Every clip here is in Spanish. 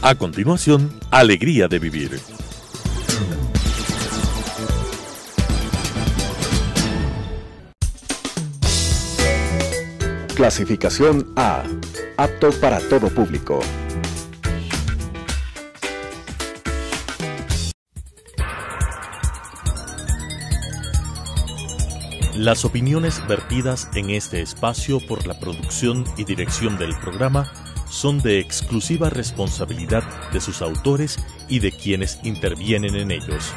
A continuación, Alegría de Vivir. Clasificación A. Apto para todo público. Las opiniones vertidas en este espacio por la producción y dirección del programa son de exclusiva responsabilidad de sus autores y de quienes intervienen en ellos.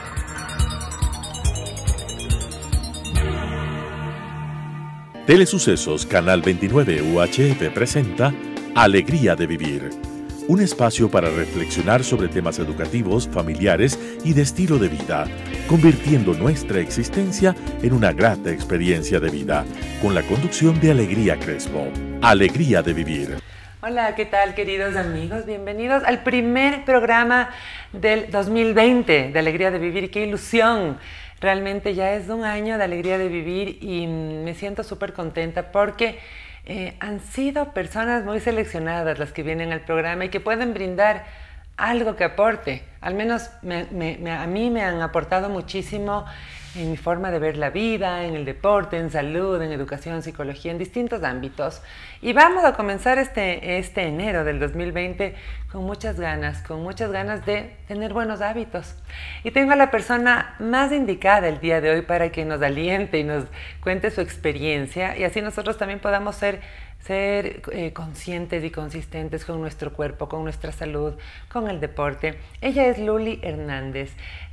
Telesucesos Canal 29 UHF presenta Alegría de Vivir, un espacio para reflexionar sobre temas educativos, familiares y de estilo de vida, convirtiendo nuestra existencia en una grata experiencia de vida, con la conducción de Alegría Crespo. Alegría de Vivir. Hola, ¿qué tal, queridos amigos? Bienvenidos al primer programa del 2020 de Alegría de Vivir. ¡Qué ilusión! Realmente ya es un año de Alegría de Vivir y me siento súper contenta porque han sido personas muy seleccionadas las que vienen al programa y que pueden brindar algo que aporte. Al menos a mí me han aportado muchísimo en mi forma de ver la vida, en el deporte, en salud, en educación, psicología, en distintos ámbitos. Y vamos a comenzar este enero del 2020 con muchas ganas de tener buenos hábitos. Y tengo a la persona más indicada el día de hoy para que nos aliente y nos cuente su experiencia y así nosotros también podamos ser conscientes y consistentes con nuestro cuerpo, con nuestra salud, con el deporte. Ella es Luli Hernández.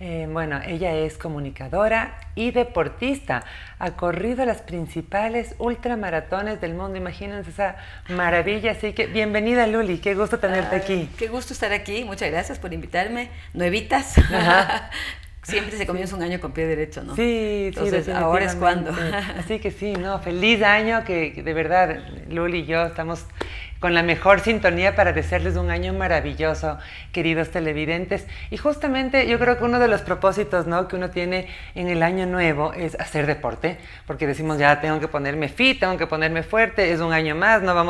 Ella es comunicadora y deportista. Ha corrido las principales ultramaratones del mundo. Imagínense esa maravilla. Así que bienvenida, Luli. Qué gusto tenerte aquí. Qué gusto estar aquí. Muchas gracias por invitarme. Nuevitas. Siempre se comienza un año con pie derecho, ¿no? Sí, entonces ahora es cuando. Así que sí, no, feliz año, que de verdad Luli y yo estamos con la mejor sintonía para desearles un año maravilloso, queridos televidentes. Y justamente yo creo que uno de los propósitos, ¿no?, que uno tiene en el año nuevo es hacer deporte, porque decimos ya tengo que ponerme fit, tengo que ponerme fuerte, es un año más, no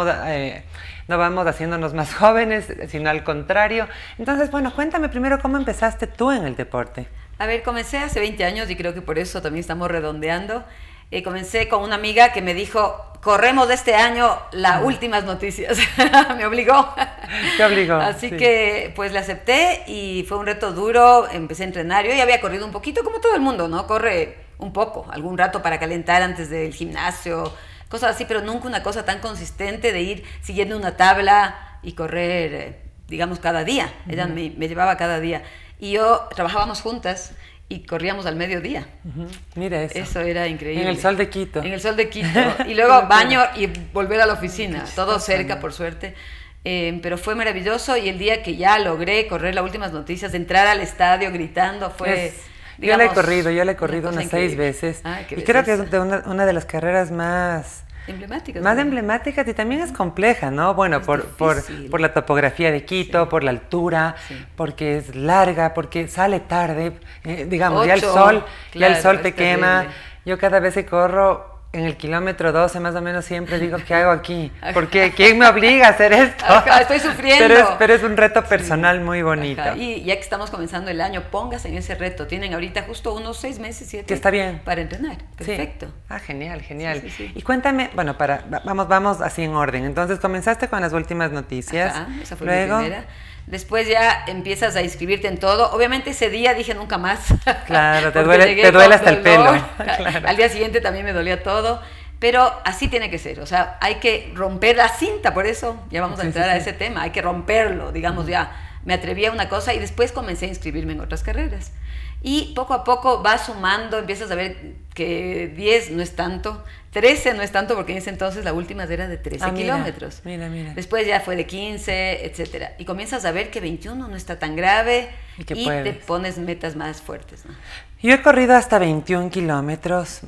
vamos haciéndonos más jóvenes, sino al contrario. Entonces, bueno, cuéntame primero cómo empezaste tú en el deporte. A ver, comencé hace 20 años y creo que por eso también estamos redondeando. Comencé con una amiga que me dijo, corremos este año las últimas noticias. Me obligó. ¿Te obligó? Así que pues la acepté y fue un reto duro. Empecé a entrenar. Yo ya había corrido un poquito, como todo el mundo, ¿no? Corre un poco, algún rato para calentar antes del gimnasio, cosas así, pero nunca una cosa tan consistente de ir siguiendo una tabla y correr, digamos, cada día. Ella me llevaba cada día. Y yo trabajábamos juntas y corríamos al mediodía. Mira eso. Eso era increíble. En el sol de Quito. En el sol de Quito. Y luego baño y volver a la oficina. Todo cerca, por suerte. Pero fue maravilloso y el día que ya logré correr las últimas noticias, entrar al estadio gritando, fue... Yo la he corrido unas 6 veces. Y creo que es una de las carreras más emblemáticas y también es compleja, ¿no? Bueno, por la topografía de Quito, por la altura, porque es larga, porque sale tarde, digamos, ya el sol te quema. Yo cada vez que corro en el kilómetro 12 más o menos siempre digo, ¿qué hago aquí? Porque ¿quién me obliga a hacer esto? Acá estoy sufriendo. Pero es un reto personal muy bonito. Ajá. Y ya que estamos comenzando el año, póngase en ese reto. Tienen ahorita justo unos 6 meses, 7. Que está bien. Para entrenar. Perfecto. Sí. Ah, genial, genial. Sí. Y cuéntame, bueno, vamos así en orden. Entonces comenzaste con las últimas noticias. Ajá, esa fue mi primera. Después ya empiezas a inscribirte en todo. Obviamente ese día dije nunca más. Claro, te duele hasta el pelo. Claro. Al día siguiente también me dolía todo. Pero así tiene que ser. O sea, hay que romper la cinta. Por eso ya vamos a entrar a ese tema. Hay que romperlo, digamos ya. Me atreví a una cosa y después comencé a inscribirme en otras carreras. Y poco a poco vas sumando, empiezas a ver que 10 no es tanto, 13 no es tanto, porque en ese entonces la última era de 13 kilómetros. Mira. Después ya fue de 15, etcétera. Y comienzas a ver que 21 no está tan grave y te pones metas más fuertes, ¿no? Yo he corrido hasta 21 kilómetros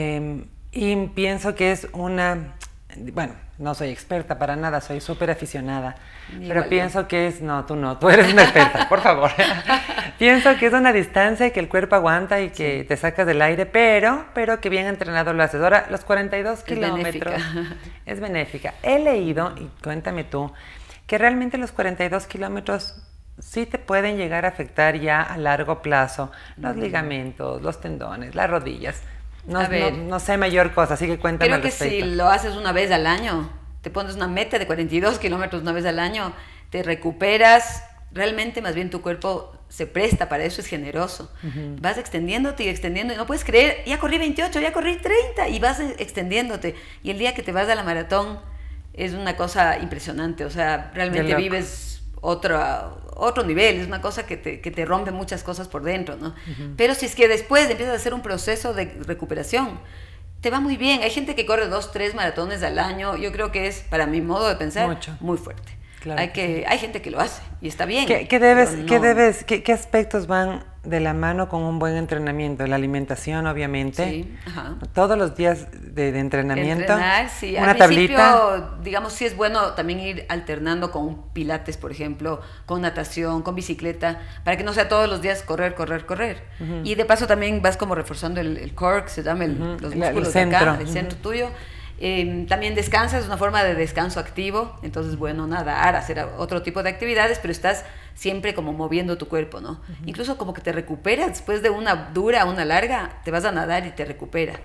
y pienso que es bueno, no soy experta para nada, soy súper aficionada, pero pienso que es, tú eres una experta, por favor. Pienso que es una distancia que el cuerpo aguanta y que te sacas del aire, pero que bien entrenado lo haces. Ahora, los 42 kilómetros es benéfica. He leído, y cuéntame tú, que realmente los 42 kilómetros sí te pueden llegar a afectar ya a largo plazo los ligamentos, los tendones, las rodillas. No sé mayor cosa, así que cuéntame Creo al que respecto. si lo haces una vez al año, te pones una meta de 42 kilómetros una vez al año, te recuperas, realmente más bien tu cuerpo se presta para eso, es generoso. Vas extendiéndote y extendiendo y no puedes creer, ya corrí 28, ya corrí 30 y vas extendiéndote. Y el día que te vas a la maratón es una cosa impresionante, o sea, realmente vives otro nivel, es una cosa que te rompe muchas cosas por dentro, ¿no? Pero si es que después empiezas a hacer un proceso de recuperación, te va muy bien. Hay gente que corre 2, 3 maratones al año, yo creo que es, para mi modo de pensar, muy fuerte. Claro hay gente que lo hace y está bien. ¿Qué aspectos van de la mano con un buen entrenamiento? La alimentación, obviamente. Sí, todos los días de entrenamiento. Entrenar, sí. Una tablita. Digamos, sí es bueno también ir alternando con pilates, por ejemplo, con natación, con bicicleta, para que no sea todos los días correr. Y de paso también vas como reforzando el core, que se llama los músculos de acá, el centro tuyo. También descansas, es una forma de descanso activo, entonces bueno, nadar, hacer otro tipo de actividades, pero estás siempre como moviendo tu cuerpo, ¿no? Incluso como que te recuperas después de una dura a una larga, te vas a nadar y te recupera.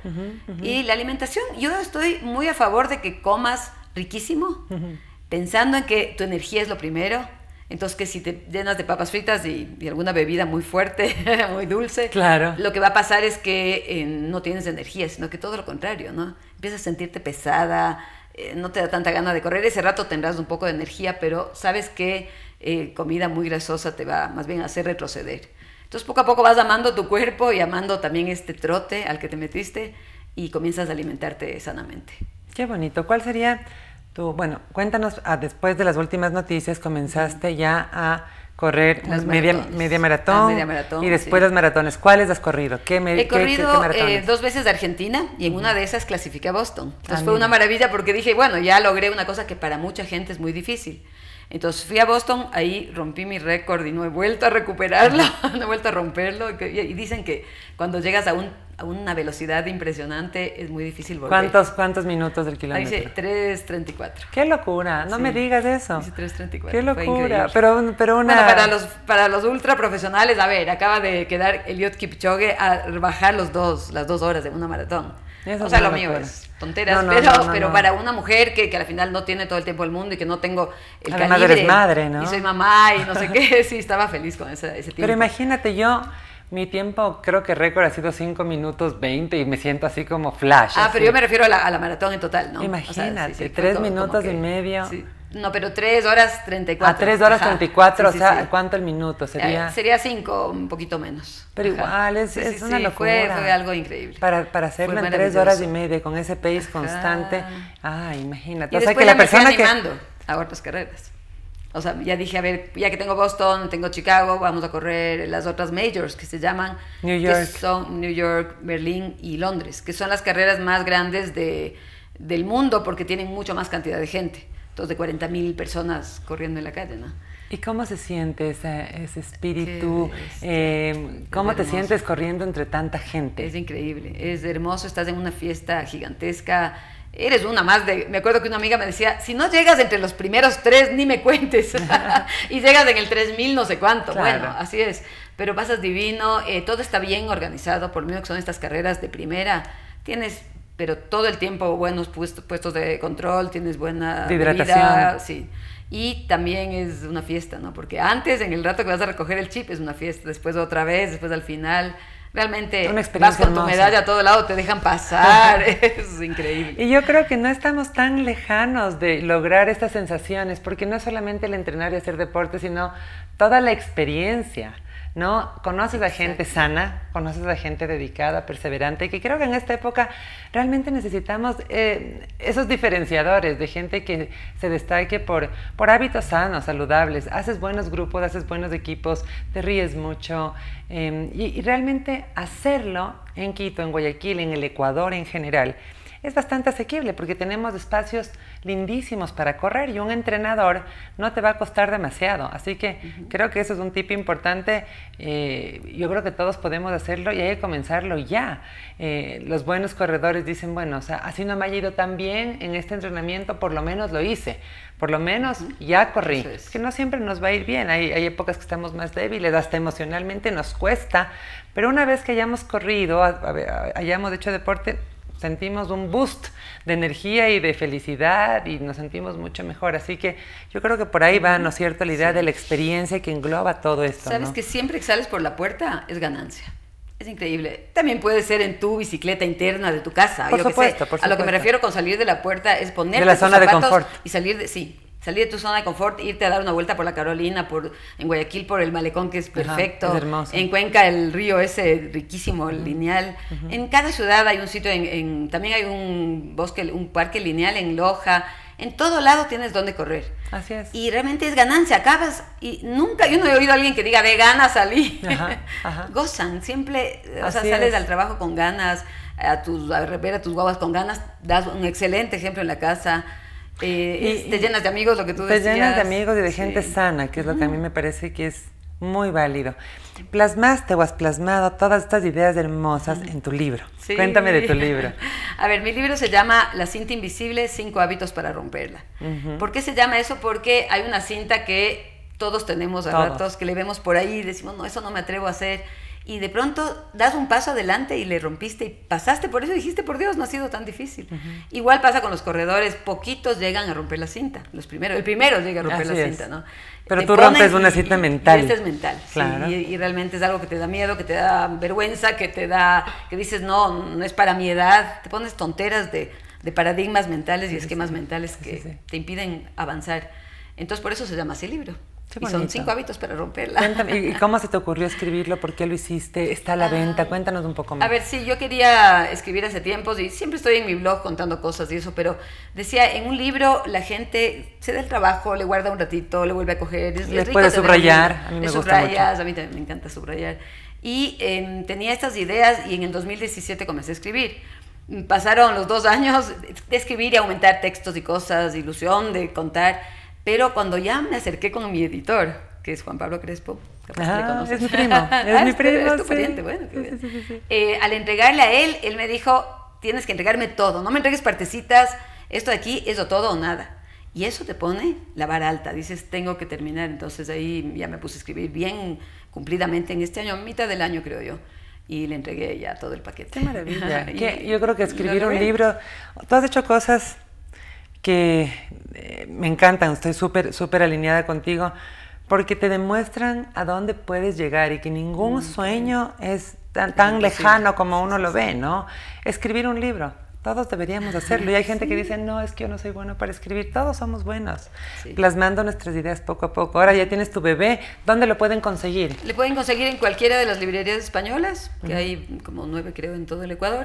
Y la alimentación, yo estoy muy a favor de que comas riquísimo, pensando en que tu energía es lo primero. Entonces, que si te llenas de papas fritas y alguna bebida muy fuerte, muy dulce, claro, lo que va a pasar es que no tienes energía, sino que todo lo contrario, ¿no? Empiezas a sentirte pesada, no te da tanta gana de correr. Ese rato tendrás un poco de energía, pero sabes que comida muy grasosa te va más bien a hacer retroceder. Entonces, poco a poco vas amando tu cuerpo y amando también este trote al que te metiste y comienzas a alimentarte sanamente. Qué bonito. ¿Cuál sería bueno, cuéntanos, después de las últimas noticias comenzaste ya a correr media maratón y después las maratones. ¿Cuáles has corrido? He corrido 2 veces de Argentina y en una de esas clasifiqué a Boston. Entonces fue una maravilla porque dije, bueno, ya logré una cosa que para mucha gente es muy difícil. Entonces fui a Boston, ahí rompí mi récord y no he vuelto a recuperarlo, no he vuelto a romperlo. Y dicen que cuando llegas a una velocidad impresionante es muy difícil volver. ¿Cuántos minutos del kilómetro? Dice 3:34. ¡Qué locura! No me digas eso. Dice 3:34. ¡Qué locura! Pero para los ultra profesionales, a ver, acaba de quedar Eliud Kipchoge a bajar las 2 horas de una maratón. Eso o sea, lo mío es tonteras, pero para una mujer que al final no tiene todo el tiempo del mundo y que no tengo el además calibre. Eres madre, ¿no? Y soy mamá y no sé qué, sí, estaba feliz con ese tiempo. Pero imagínate, mi tiempo, creo que récord ha sido 5 minutos 20 y me siento así como flash. Pero yo me refiero a la maratón en total, ¿no? Imagínate, o sea, 3 minutos y medio. Sí. No, pero 3 horas 34. 3 horas 34, o sea, ¿cuánto el minuto? Sería 5, un poquito menos. Pero igual, es una locura. Fue algo increíble. Para hacerlo en 3 horas y media, con ese pace constante. Imagínate. Y después que la persona me fui animando a otras carreras. O sea, ya dije, a ver, ya que tengo Boston, tengo Chicago, vamos a correr las otras majors que se llaman New York. Que son New York, Berlín y Londres, que son las carreras más grandes del mundo porque tienen mucho más cantidad de gente. Entonces, de 40,000 personas corriendo en la calle, ¿no? ¿Y cómo se siente ese espíritu? ¿Cómo te sientes corriendo entre tanta gente? Es increíble, es hermoso, estás en una fiesta gigantesca. Eres una más me acuerdo que una amiga me decía, si no llegas entre los primeros 3, ni me cuentes. Y llegas en el 3,000 no sé cuánto. Claro. Bueno, así es. Pero pasas divino, todo está bien organizado, por lo menos que son estas carreras de primera. Tienes, pero todo el tiempo buenos puestos de control, tienes buena hidratación. Sí. Y también es una fiesta, ¿no? Porque antes, en el rato que vas a recoger el chip, es una fiesta. Después otra vez, después al final. Realmente vas con tu medalla a todo lado, te dejan pasar, es increíble. Y yo creo que no estamos tan lejanos de lograr estas sensaciones, porque no es solamente el entrenar y hacer deporte, sino toda la experiencia, ¿no? Conoces a gente sana, conoces a gente dedicada, perseverante, y que creo que en esta época realmente necesitamos esos diferenciadores de gente que se destaque por hábitos sanos, saludables, haces buenos grupos, haces buenos equipos, te ríes mucho, y realmente hacerlo en Quito, en Guayaquil, en el Ecuador en general, es bastante asequible porque tenemos espacios lindísimos para correr y un entrenador no te va a costar demasiado. Así que creo que eso es un tip importante. Yo creo que todos podemos hacerlo y hay que comenzarlo ya. Los buenos corredores dicen, bueno, o sea, así no me haya ido tan bien en este entrenamiento, por lo menos lo hice. Por lo menos ya corrí. Es que no siempre nos va a ir bien. Hay épocas que estamos más débiles, hasta emocionalmente nos cuesta. Pero una vez que hayamos corrido, hayamos hecho deporte, sentimos un boost de energía y de felicidad y nos sentimos mucho mejor. Así que yo creo que por ahí va, ¿no es cierto?, la idea de la experiencia que engloba todo esto. Sabes, ¿no? que siempre que sales por la puerta es ganancia. Es increíble. También puede ser en tu bicicleta interna de tu casa. Por supuesto. A lo que me refiero con salir de la puerta es ponerte de la zona de confort y salir de tu zona de confort, irte a dar una vuelta por la Carolina, en Guayaquil por el malecón, que es perfecto. Ajá, es hermoso. En Cuenca el río ese riquísimo, el lineal. En cada ciudad hay un sitio, también hay un bosque, un parque lineal en Loja. En todo lado tienes donde correr. Así es. Y realmente es ganancia. Acabas y nunca, yo no he oído a alguien que diga, de ganas salí. Gozan, siempre, o sea, sales al trabajo con ganas, a ver a tus guaguas con ganas, das un excelente ejemplo en la casa. Te llenas de amigos, lo que tú decías. Te llenas de amigos y de gente sana, que es lo que a mí me parece que es muy válido. Plasmaste o has plasmado todas estas ideas hermosas en tu libro. Sí. Cuéntame de tu libro. A ver, mi libro se llama La cinta invisible, 5 hábitos para romperla. ¿Por qué se llama eso? Porque hay una cinta que todos tenemos a ratos, que le vemos por ahí y decimos, no, eso no me atrevo a hacer. Y de pronto das un paso adelante y le rompiste y pasaste por eso y dijiste, por Dios, no ha sido tan difícil. Igual pasa con los corredores, poquitos llegan a romper la cinta. El primero llega a romper la cinta, ¿no? Pero tú rompes una cinta mental. Y esta es mental, claro. Sí, y realmente es algo que te da miedo, que te da vergüenza, que dices, no es para mi edad. Te pones tonteras de paradigmas mentales y esquemas mentales que te impiden avanzar. Entonces, por eso se llama así el libro. Y son 5 hábitos para romperla. Cuéntame, ¿y cómo se te ocurrió escribirlo? ¿Por qué lo hiciste? ¿Está a la venta? Cuéntanos un poco más. A ver, sí, yo quería escribir hace tiempos y siempre estoy en mi blog contando cosas y eso, pero decía, en un libro la gente se da el trabajo, le guarda un ratito, le vuelve a coger. Le puede subrayar, a mí me gusta mucho. A mí también me encanta subrayar. Y tenía estas ideas y en el 2017 comencé a escribir. Pasaron los 2 años de escribir y aumentar textos y cosas, ilusión de contar. Pero cuando ya me acerqué con mi editor, que es Juan Pablo Crespo, capaz que le conoces. Es mi primo, es mi primo. Es tu pariente, bueno. Al entregarle a él me dijo, tienes que entregarme todo, no me entregues partecitas, esto de aquí es o todo o nada. Y eso te pone la vara alta, dices, tengo que terminar. Entonces ahí ya me puse a escribir bien cumplidamente en este año, mitad del año creo yo. Y le entregué ya todo el paquete. ¡Qué maravilla! Yo creo que escribir un libro, tú has hecho cosas que me encantan, estoy súper alineada contigo, porque te demuestran a dónde puedes llegar y que ningún sueño es tan lejano como uno lo ve, ¿no? Escribir un libro, todos deberíamos hacerlo. Y hay gente que dice, no, es que yo no soy bueno para escribir. Todos somos buenos, plasmando nuestras ideas poco a poco. Ahora ya tienes tu bebé, ¿dónde lo pueden conseguir? Le pueden conseguir en cualquiera de las librerías españolas, que hay como 9 creo en todo el Ecuador.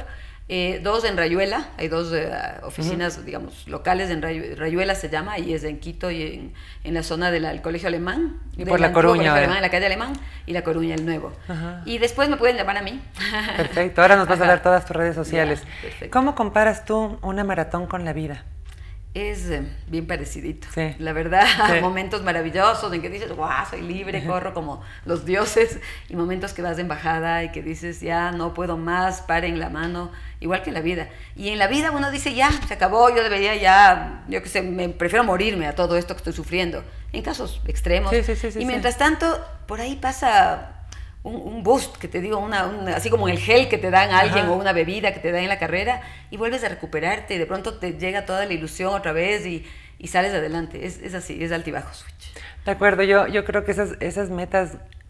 2 en Rayuela, hay 2 oficinas, digamos, locales en Rayuela se llama, y es en Quito y en la zona del Colegio Alemán. Y por La Coruña. En la calle Alemán y La Coruña, el Nuevo. Y después me pueden llamar a mí. Perfecto, ahora nos vas a dar todas tus redes sociales. Ya, ¿Cómo comparas tú una maratón con la vida? Es bien parecidito, sí. La verdad, momentos maravillosos en que dices, guau, soy libre, corro como los dioses, y momentos que vas de embajada y que dices, ya no puedo más, paren la mano, igual que en la vida. Y en la vida uno dice, ya, se acabó, yo debería ya, yo qué sé, prefiero morirme a todo esto que estoy sufriendo, en casos extremos. Y mientras tanto, por ahí pasa un boost, que te digo, así como el gel que te dan a alguien o una bebida que te dan en la carrera, y vuelves a recuperarte y de pronto te llega toda la ilusión otra vez y sales adelante. Es así, es altibajo switch. De acuerdo, yo creo que esas metas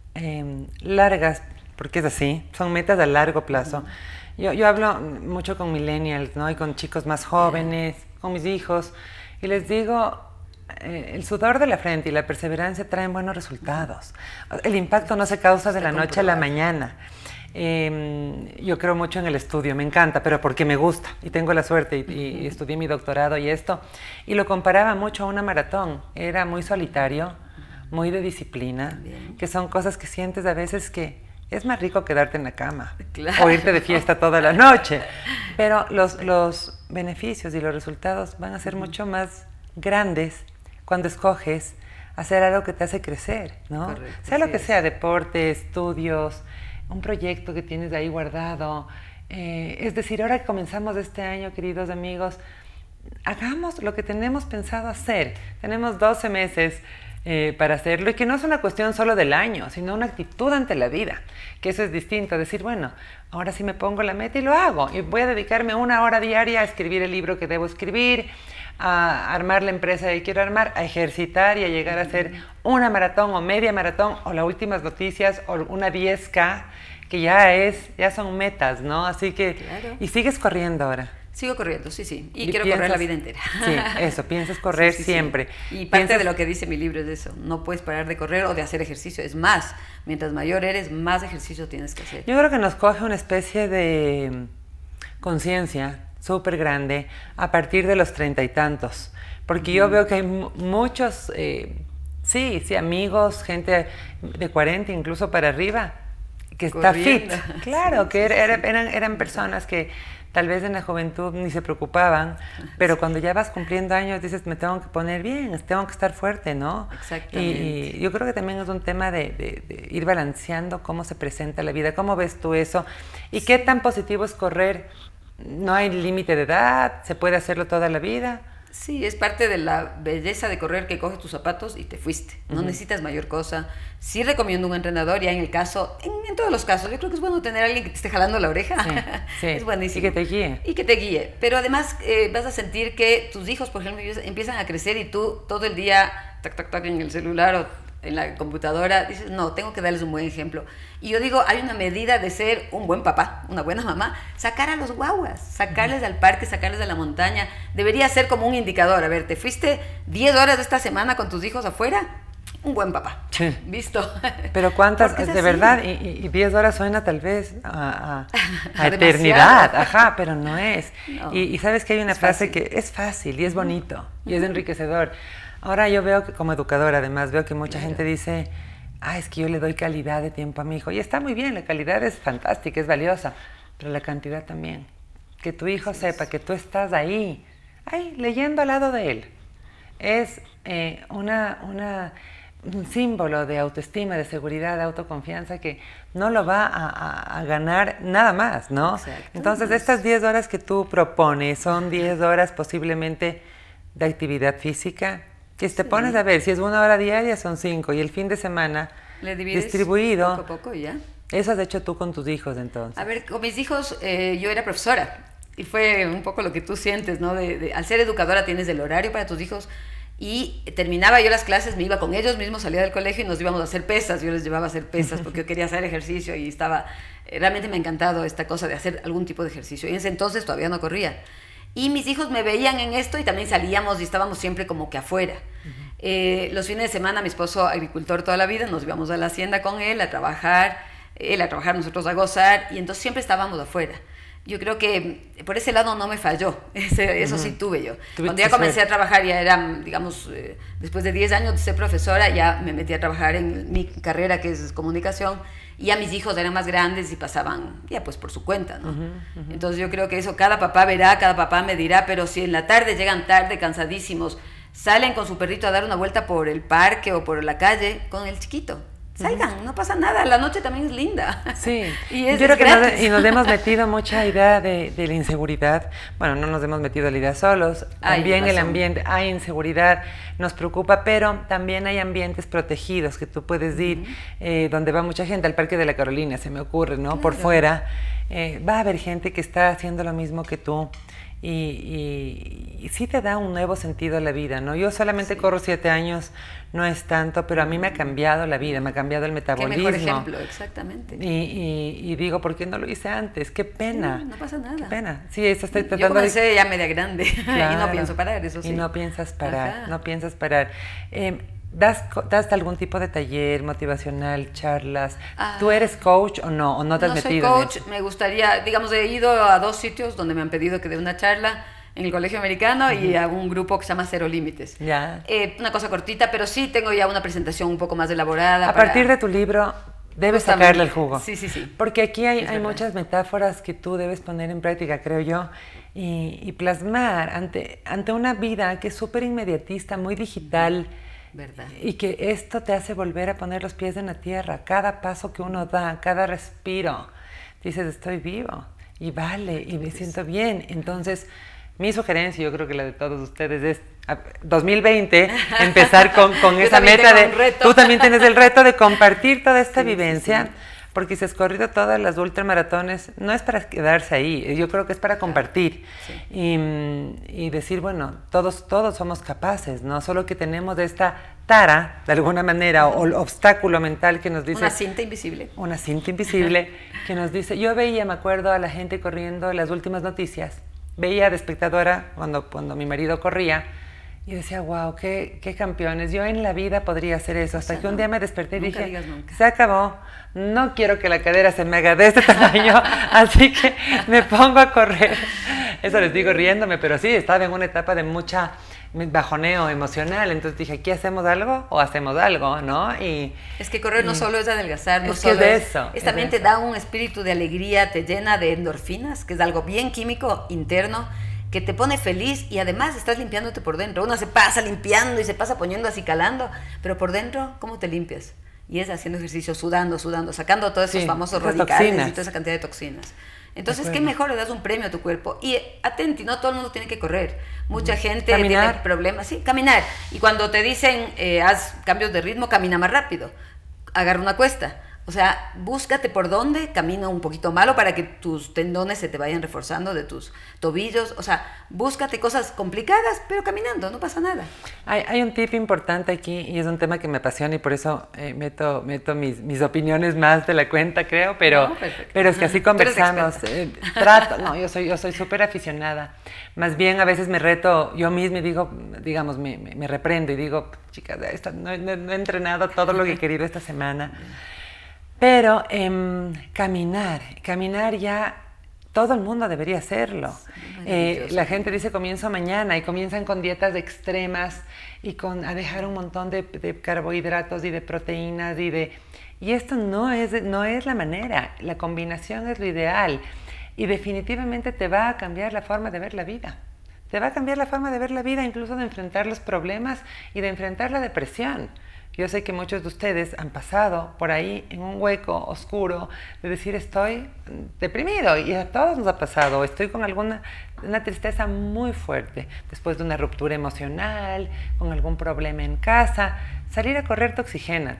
largas, porque es así, son metas a largo plazo. Yo hablo mucho con millennials, ¿no? Y con chicos más jóvenes, con mis hijos, y les digo, el sudor de la frente y la perseverancia traen buenos resultados. El impacto no se causa de la noche a la mañana. Yo creo mucho en el estudio, me encanta, pero porque me gusta y tengo la suerte y estudié mi doctorado y esto. Y lo comparaba mucho a una maratón. Era muy solitario, muy de disciplina, que son cosas que sientes a veces que es más rico quedarte en la cama o irte de fiesta toda la noche. Pero los beneficios y los resultados van a ser mucho más grandes cuando escoges hacer algo que te hace crecer, ¿no? Correcto, sea lo que es. sea, deporte, estudios, un proyecto que tienes ahí guardado. Es decir, ahora que comenzamos este año, queridos amigos, hagamos lo que tenemos pensado hacer. Tenemos 12 meses para hacerlo, y que no es una cuestión solo del año, sino una actitud ante la vida, que eso es distinto, decir, bueno, ahora sí me pongo la meta y lo hago, y voy a dedicarme 1 hora diaria a escribir el libro que debo escribir, a armar la empresa que quiero armar, a ejercitar y a llegar a hacer una maratón o media maratón o las últimas noticias o una 10K, que ya son metas, ¿no? Así que, Claro. y sigues corriendo ahora. Sigo corriendo, sí, sí. Y ¿Y quiero piensas? correr la vida entera. Sí, eso, piensas correr Sí, sí, sí. siempre. Y parte Piensas- de lo que dice mi libro es eso. No puedes parar de correr o de hacer ejercicio. Es más, mientras mayor eres, más ejercicio tienes que hacer. Yo creo que nos coge una especie de conciencia súper grande a partir de los 30 y tantos. Porque yo veo que hay muchos, sí, amigos, gente de 40, incluso para arriba, que está Corriendo. fit. Claro, Sí, que sí, eran personas que tal vez en la juventud ni se preocupaban, pero cuando ya vas cumpliendo años dices, me tengo que poner bien, tengo que estar fuerte, ¿no? Exactamente. Y yo creo que también es un tema de ir balanceando cómo se presenta la vida. ¿Cómo ves tú eso? ¿Y qué tan positivo es correr? ¿No hay límite de edad? ¿Se puede hacerlo toda la vida? Sí, es parte de la belleza de correr, que coges tus zapatos y te fuiste. No necesitas mayor cosa. Sí recomiendo un entrenador, ya en el caso, en todos los casos. Yo creo que es bueno tener a alguien que te esté jalando la oreja. Sí, sí. Es buenísimo. Y que te guíe. Y que te guíe. Pero además vas a sentir que tus hijos, por ejemplo, empiezan a crecer y tú todo el día, tac, tac, tac, en el celular o en la computadora, dices, no, tengo que darles un buen ejemplo. Y yo digo, hay una medida de ser un buen papá, una buena mamá, sacar a los guaguas, sacarles al parque, sacarles a la montaña. Debería ser como un indicador. A ver, ¿te fuiste 10 horas de esta semana con tus hijos afuera? Un buen papá. Sí. ¿Visto? Pero cuántas, Porque es de así. verdad, y 10 horas suena tal vez a Demasiado. eternidad, ajá, pero no es. No. Y sabes que hay una Es frase fácil. que es fácil y es bonito y es enriquecedor. Ahora yo veo que como educadora, además, veo que mucha gente dice, es que yo le doy calidad de tiempo a mi hijo. Y está muy bien, la calidad es fantástica, es valiosa, pero la cantidad también. Que tu hijo sepa que tú estás ahí, leyendo al lado de él. Es un símbolo de autoestima, de seguridad, de autoconfianza que no lo va a ganar nada más, ¿no? Exacto. Entonces, estas 10 horas que tú propones son 10 horas posiblemente de actividad física, que si te pones a ver, si es 1 hora diaria son 5 y el fin de semana Le divides distribuido. poco a poco y ya. Eso has hecho tú con tus hijos entonces. A ver, con mis hijos yo era profesora y fue un poco lo que tú sientes, ¿no? Al ser educadora tienes el horario para tus hijos y terminaba yo las clases, me iba con ellos mismos, salía del colegio y nos íbamos a hacer pesas. Yo les llevaba a hacer pesas porque yo quería hacer ejercicio y realmente me ha encantado esta cosa de hacer algún tipo de ejercicio. Y en ese entonces todavía no corría. Y mis hijos me veían en esto y también salíamos y estábamos siempre como que afuera. Los fines de semana, mi esposo agricultor toda la vida, nos íbamos a la hacienda con él a trabajar, nosotros a gozar, y entonces siempre estábamos afuera. Yo creo que por ese lado no me falló, eso sí tuve yo. Cuando ya comencé a trabajar, ya era, digamos, después de 10 años de ser profesora, ya me metí a trabajar en mi carrera, que es comunicación, y ya mis hijos eran más grandes y pasaban ya pues por su cuenta, ¿no? Entonces yo creo que eso cada papá verá, cada papá me dirá, pero si en la tarde llegan tarde, cansadísimos, salen con su perrito a dar una vuelta por el parque o por la calle con el chiquito. Salgan, no pasa nada, la noche también es linda. Sí, y yo creo que nos hemos metido mucha idea de la inseguridad. Bueno, no nos hemos metido la idea solos, también el ambiente, hay inseguridad, nos preocupa, pero también hay ambientes protegidos que tú puedes ir, donde va mucha gente, al Parque de la Carolina, se me ocurre, ¿no? Claro. Por fuera, va a haber gente que está haciendo lo mismo que tú. Y sí te da un nuevo sentido a la vida, ¿no? Yo solamente corro 7 años, no es tanto, pero a mí me ha cambiado la vida, me ha cambiado el metabolismo. Qué mejor ejemplo, exactamente. Y digo, ¿por qué no lo hice antes? ¡Qué pena! Sí, no pasa nada. ¡Qué pena! Sí, eso estoy tratando. Yo comencé ya media grande, claro, y no pienso parar, eso sí. Y no piensas parar, Ajá. no piensas parar. ¿Das algún tipo de taller motivacional, charlas? ¿Tú eres coach o no? ¿O no te has metido? No soy coach, me gustaría, digamos, he ido a 2 sitios donde me han pedido que dé una charla, en el Colegio Americano y a un grupo que se llama Cero Límites. Ya. Una cosa cortita, pero sí tengo ya una presentación un poco más elaborada. A partir de tu libro, Debes Justamente. sacarle el jugo. Sí, sí, sí. Porque aquí hay verdad. muchas metáforas que tú debes poner en práctica, creo yo, y plasmar ante una vida que es súper inmediatista, muy digital, Verdad. y que esto te hace volver a poner los pies en la tierra. Cada paso que uno da, cada respiro, dices, estoy vivo, y vale, y me siento bien. Entonces, mi sugerencia, yo creo que la de todos ustedes es 2020, empezar con esa también meta tengo de... un reto. Tú también tienes el reto de compartir toda esta Sí, sí, vivencia, sí. porque si has corrido todas las ultramaratones, no es para quedarse ahí, yo creo que es para compartir y decir, bueno, todos somos capaces, ¿no? Solo que tenemos esta tara, de alguna manera, o el obstáculo mental que nos dice... Una cinta invisible. Una cinta invisible que nos dice... Yo veía, me acuerdo, a la gente corriendo las últimas noticias, veía de espectadora cuando mi marido corría, y decía, wow, qué campeones. Yo en la vida podría hacer eso. Hasta que un día me desperté y Nunca dije, digas nunca. se acabó. No quiero que la cadera se me haga de este tamaño, así que me pongo a correr. Eso les digo riéndome, pero sí, estaba en una etapa de mucha bajoneo emocional. Entonces dije, ¿aquí hacemos algo o hacemos algo? ¿No? Es que correr no solo es adelgazar, no es que solo es eso, es también te da un espíritu de alegría, te llena de endorfinas, que es algo bien químico interno, que te pone feliz y además estás limpiándote por dentro. Uno se pasa limpiando y se pasa poniendo así calando, pero por dentro, ¿cómo te limpias? Y es haciendo ejercicio, sudando, sacando todos esos famosos esas radicales toxinas. y toda esa cantidad de toxinas. Entonces, ¿qué mejor le das un premio a tu cuerpo? Y atenti, no todo el mundo tiene que correr. Mucha gente Caminar. tiene problemas. Sí, caminar. Y cuando te dicen, haz cambios de ritmo, camina más rápido. Agarra una cuesta. O sea, búscate por dónde, camina un poquito malo para que tus tendones se te vayan reforzando de tus tobillos. O sea, búscate cosas complicadas, pero caminando, no pasa nada. Hay un tip importante aquí y es un tema que me apasiona y por eso meto mis opiniones más de la cuenta, creo, pero, No, perfecto. pero es que así Tú eres conversamos. Yo soy súper aficionada. Más bien a veces me reto yo misma y digo, digamos, me reprendo y digo, chicas, no he entrenado todo lo que he querido esta semana. Pero caminar ya todo el mundo debería hacerlo. La gente dice comienzo mañana y comienzan con dietas extremas y a dejar un montón de carbohidratos y de proteínas y esto no es la manera. La combinación es lo ideal y definitivamente te va a cambiar la forma de ver la vida. Te va a cambiar la forma de ver la vida, incluso de enfrentar los problemas y de enfrentar la depresión. Yo sé que muchos de ustedes han pasado por ahí en un hueco oscuro de decir estoy deprimido y a todos nos ha pasado, estoy con una tristeza muy fuerte después de una ruptura emocional, con algún problema en casa. Salir a correr te oxigena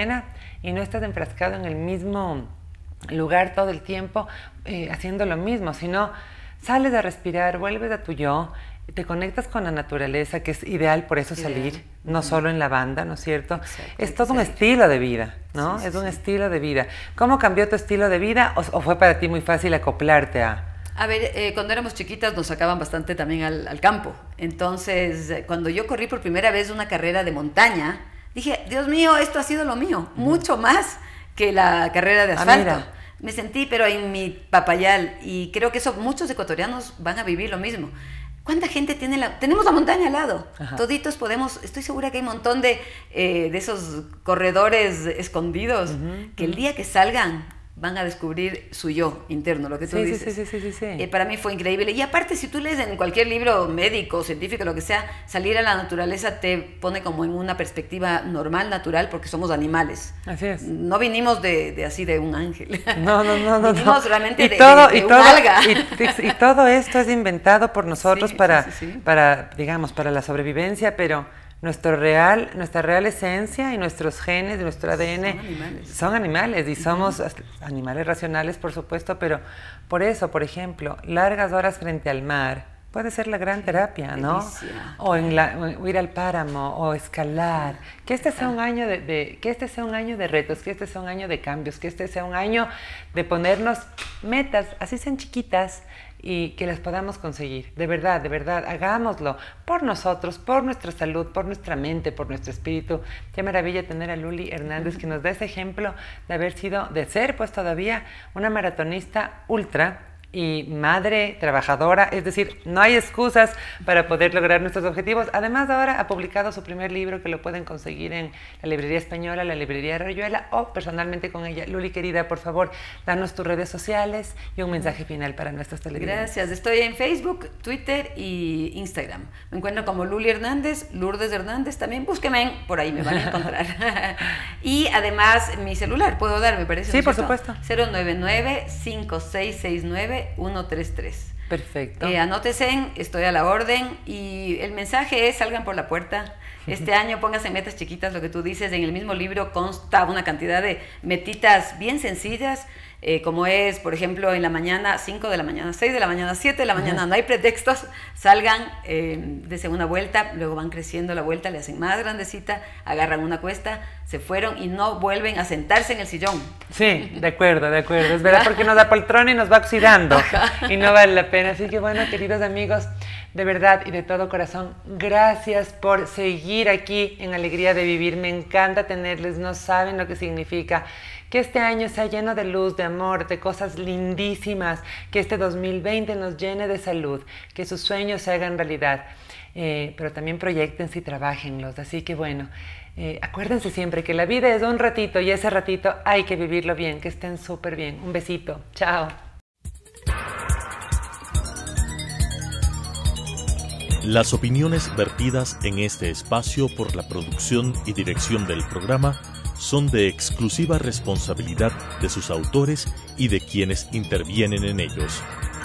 y no estás enfrascado en el mismo lugar todo el tiempo haciendo lo mismo, sino sales a respirar, vuelves a tu yo, te conectas con la naturaleza, que es ideal por eso salir, no solo en la banda, ¿no es cierto? Exacto, Es todo un estilo de vida, ¿no? Es un estilo de vida. ¿Cómo cambió tu estilo de vida o fue para ti muy fácil acoplarte a...? A ver, cuando éramos chiquitas nos sacaban bastante también al campo. Entonces, cuando yo corrí por primera vez una carrera de montaña, dije, Dios mío, esto ha sido lo mío, mucho más que la carrera de asfalto. Mira. Me sentí, pero en mi papayal, y creo que eso muchos ecuatorianos van a vivir lo mismo. ¿Cuánta gente tenemos la montaña al lado? Ajá. Toditos podemos, estoy segura que hay un montón de esos corredores escondidos que el día que salgan van a descubrir su yo interno, lo que tú dices. Sí. Para mí fue increíble. Y aparte, si tú lees en cualquier libro médico, científico, lo que sea, salir a la naturaleza te pone como en una perspectiva normal, natural, porque somos animales. Así es. No vinimos de un ángel. No. Vinimos realmente Y de todo, un alga. Y todo esto es inventado por nosotros Sí, sí. para, digamos, para la sobrevivencia, pero nuestra real esencia y nuestros genes y nuestro ADN son animales y somos animales racionales, por supuesto, pero por eso, por ejemplo, largas horas frente al mar puede ser la gran terapia, ¿no? Delicia. O o ir al páramo o escalar. Que este sea un año que este sea un año de retos, que este sea un año de cambios, que este sea un año de ponernos metas, así sean chiquitas, y que las podamos conseguir. De verdad, hagámoslo por nosotros, por nuestra salud, por nuestra mente, por nuestro espíritu. Qué maravilla tener a Luli Hernández que nos da ese ejemplo de ser pues todavía una maratonista ultra y madre trabajadora, es decir, no hay excusas para poder lograr nuestros objetivos. Además, ahora ha publicado su primer libro que lo pueden conseguir en la librería española, la librería Rayuela o personalmente con ella. Luli, querida, por favor, danos tus redes sociales y un mensaje final para nuestros televidentes. Gracias, estoy en Facebook, Twitter y Instagram. Me encuentro como Luli Hernández, Lourdes Hernández también, búsquenme, por ahí me van a encontrar. Y además mi celular, ¿puedo dar? Me parece. Sí, por supuesto. 099-5669-133. Perfecto. Anótense, estoy a la orden y el mensaje es: salgan por la puerta. Este año pónganse metas chiquitas, lo que tú dices. En el mismo libro consta una cantidad de metitas bien sencillas, como es, por ejemplo, en la mañana, 5 de la mañana, 6 de la mañana, 7 de la mañana, no hay pretextos, salgan, dense una vuelta, luego van creciendo la vuelta, le hacen más grandecita, agarran una cuesta, se fueron y no vuelven a sentarse en el sillón. Sí, de acuerdo, es verdad, porque nos da poltrona y nos va oxidando y no vale la pena. Así que bueno, queridos amigos, de verdad y de todo corazón, gracias por seguir aquí en Alegría de Vivir. Me encanta tenerles, no saben lo que significa. Que este año sea lleno de luz, de amor, de cosas lindísimas, que este 2020 nos llene de salud, que sus sueños se hagan realidad, pero también proyéctense y trabajenlos. Así que bueno, acuérdense siempre que la vida es un ratito y ese ratito hay que vivirlo bien, que estén súper bien. Un besito, chao. Las opiniones vertidas en este espacio por la producción y dirección del programa son de exclusiva responsabilidad de sus autores y de quienes intervienen en ellos.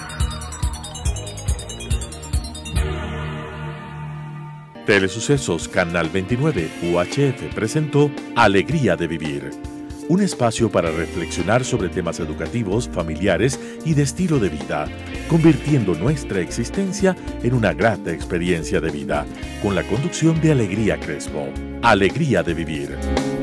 Telesucesos Canal 29 UHF presentó Alegría de Vivir, un espacio para reflexionar sobre temas educativos, familiares y de estilo de vida, convirtiendo nuestra existencia en una grata experiencia de vida, con la conducción de Alegría Crespo. Alegría de Vivir.